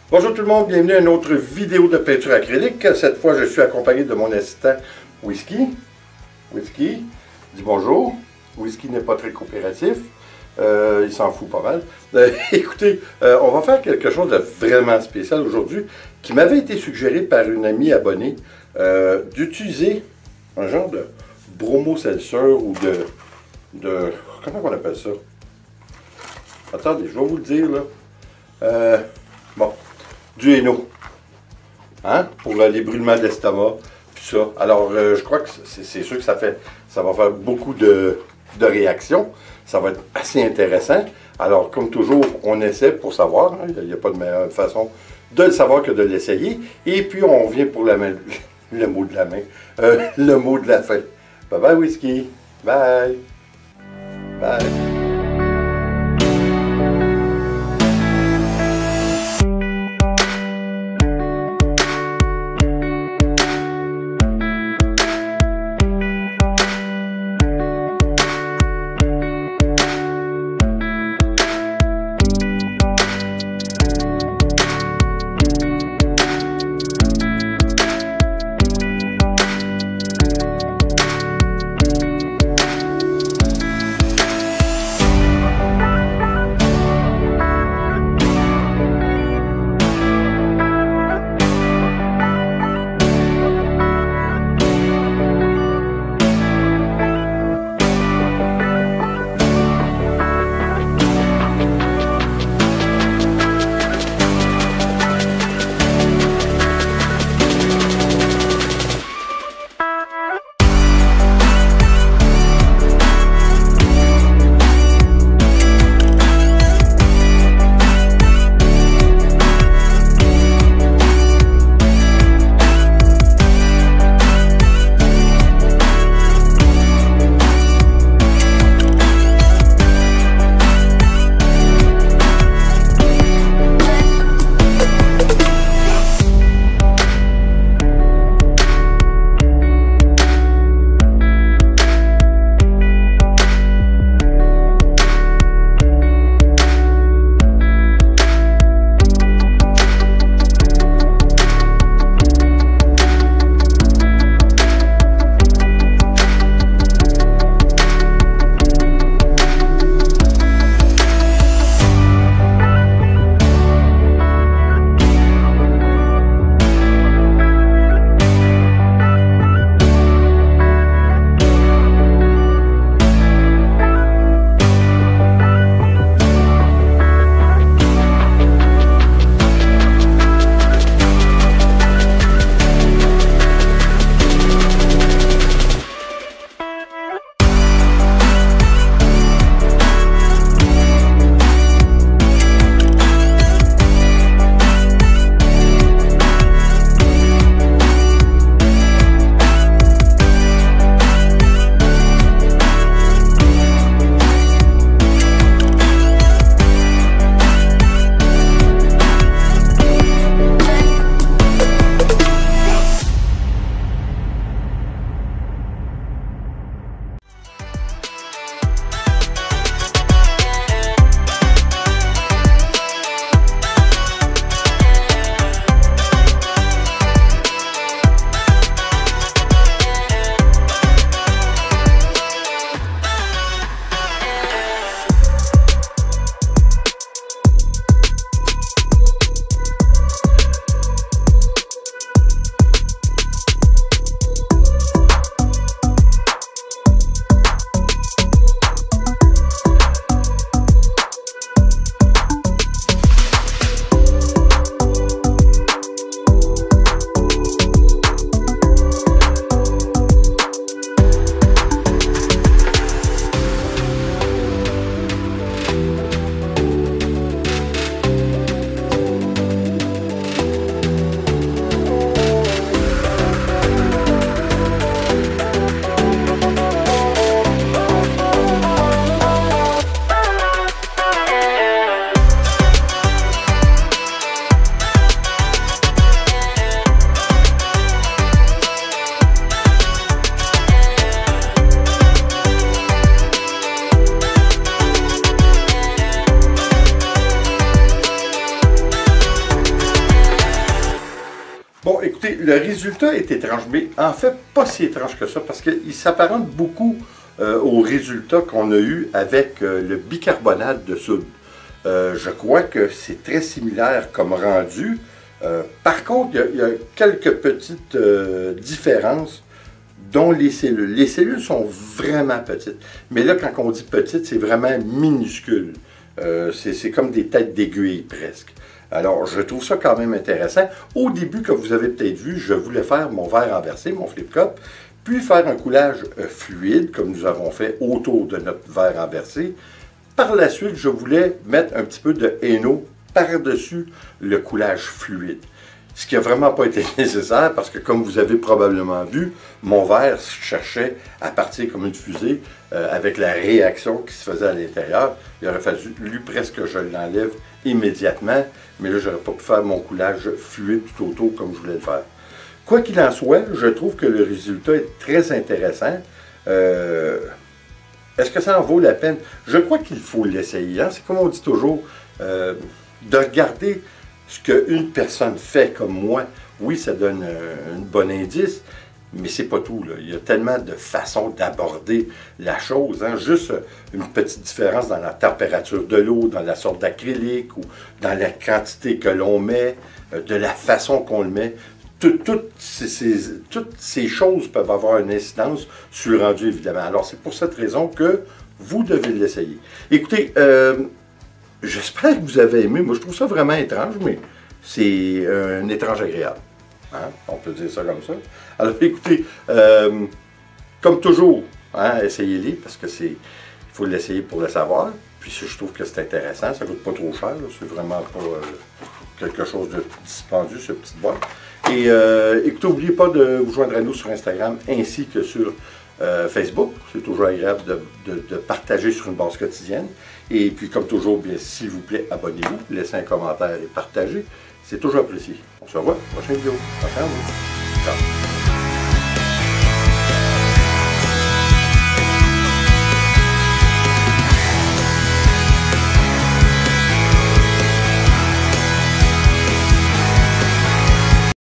Bonjour tout le monde, bienvenue à une autre vidéo de peinture acrylique. Cette fois, je suis accompagné de mon assistant Whisky. Whisky, dis bonjour. Whisky n'est pas très coopératif. Il s'en fout pas mal. Écoutez, on va faire quelque chose de vraiment spécial aujourd'hui qui m'avait été suggéré par une amie abonnée d'utiliser un genre de bromoseltzer ou de... Comment on appelle ça? Attendez, je vais vous le dire là. Bon, du Héno, hein, pour les brûlements d'estomac, puis ça. Alors, je crois que c'est sûr que ça va faire beaucoup de réactions. Ça va être assez intéressant. Alors, comme toujours, on essaie pour savoir. Hein, il n'y a pas de meilleure façon de le savoir que de l'essayer. Et puis, on vient pour le mot de la main, le mot de la fin. Bye bye, Whisky. Bye. Bye. le résultat est étrange, mais en fait, pas si étrange que ça, parce qu'il s'apparente beaucoup au résultat qu'on a eu avec le bicarbonate de soude. Je crois que c'est très similaire comme rendu. Par contre, il y a quelques petites différences, dont les cellules. Les cellules sont vraiment petites. Mais là, quand on dit petite, c'est vraiment minuscule. C'est comme des têtes d'aiguille presque. Alors, je trouve ça quand même intéressant. Au début, comme vous avez peut-être vu, je voulais faire mon verre renversé, mon flip cup, puis faire un coulage fluide, comme nous avons fait autour de notre verre renversé. Par la suite, je voulais mettre un petit peu de Héno par-dessus le coulage fluide. Ce qui n'a vraiment pas été nécessaire parce que, comme vous avez probablement vu, mon verre cherchait à partir comme une fusée avec la réaction qui se faisait à l'intérieur. Il aurait fallu presque que je l'enlève immédiatement, mais là, je n'aurais pas pu faire mon coulage fluide tout autour comme je voulais le faire. Quoi qu'il en soit, je trouve que le résultat est très intéressant. Est-ce que ça en vaut la peine? Je crois qu'il faut l'essayer. Hein? C'est comme on dit toujours, de regarder ce qu'une personne fait comme moi. Oui, ça donne un bon indice, mais c'est pas tout. Là. Il y a tellement de façons d'aborder la chose. Hein? Juste une petite différence dans la température de l'eau, dans la sorte d'acrylique ou dans la quantité que l'on met, de la façon qu'on le met. Toutes ces choses peuvent avoir une incidence sur le rendu, évidemment. Alors, c'est pour cette raison que vous devez l'essayer. Écoutez, j'espère que vous avez aimé. Moi, je trouve ça vraiment étrange, mais c'est un étrange agréable. Hein? On peut dire ça comme ça. Alors, écoutez, comme toujours, hein, essayez-les, parce que il faut l'essayer pour le savoir. Puis, je trouve que c'est intéressant. Ça ne coûte pas trop cher. C'est vraiment pas quelque chose de dispendieux, ce petit boîte. Et écoutez, n'oubliez pas de vous joindre à nous sur Instagram ainsi que sur Facebook. C'est toujours agréable de partager sur une base quotidienne. Et puis, comme toujours, bien, s'il vous plaît, abonnez-vous, laissez un commentaire et partagez. C'est toujours apprécié. On se revoit, prochaine vidéo. Attention à vous. Ciao.